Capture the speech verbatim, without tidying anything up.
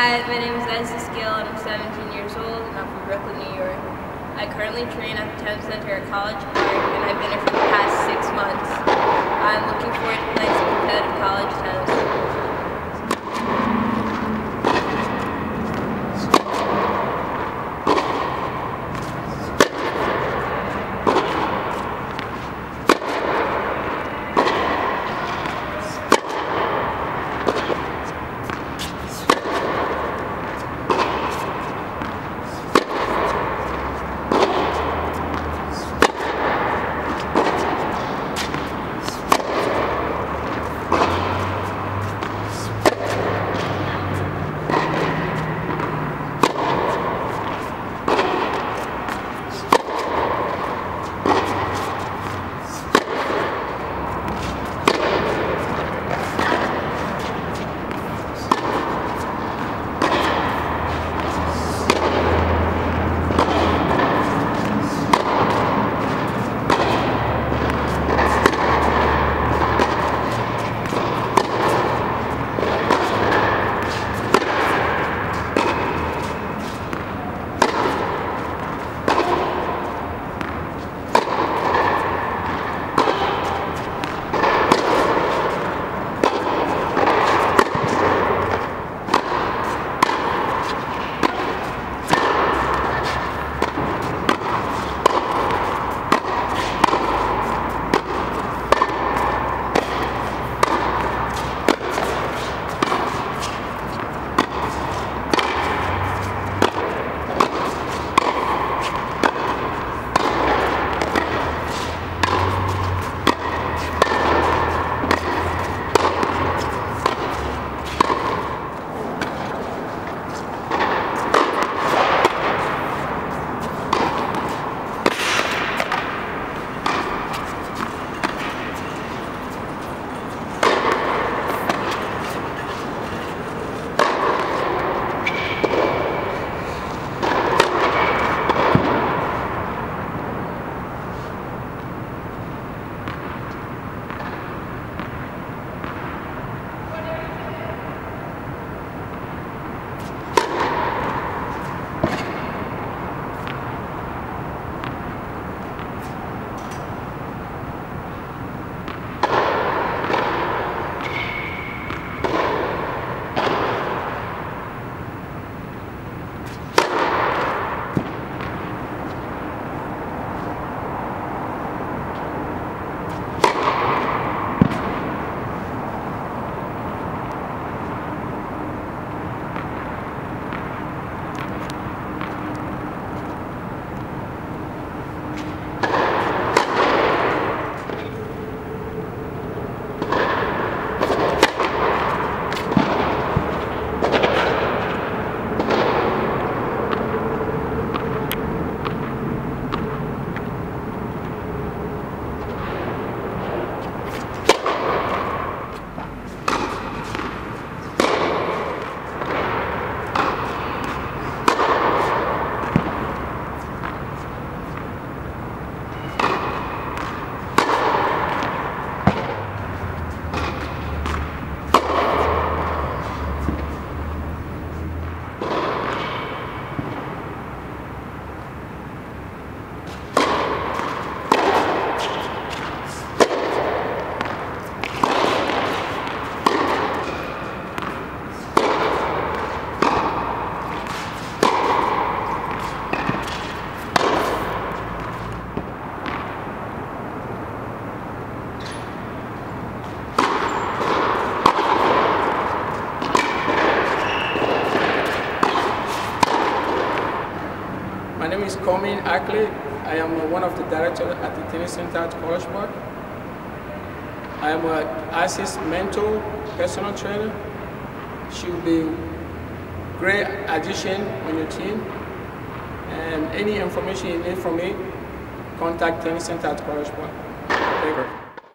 Hi, my name is Gill and I'm seventeen years old and I'm from Brooklyn, New York. I currently train at the Tennis Center at College Park and I've been here for the past six months. I'm looking forward to playing some competitive college tennis. My name is Comin Ackley. I am one of the directors at the Tennis Center at College Park. I am an assist mentor, personal trainer. She will be a great addition on your team. And any information you need from me, contact Tennis Center at College Park. Thank you.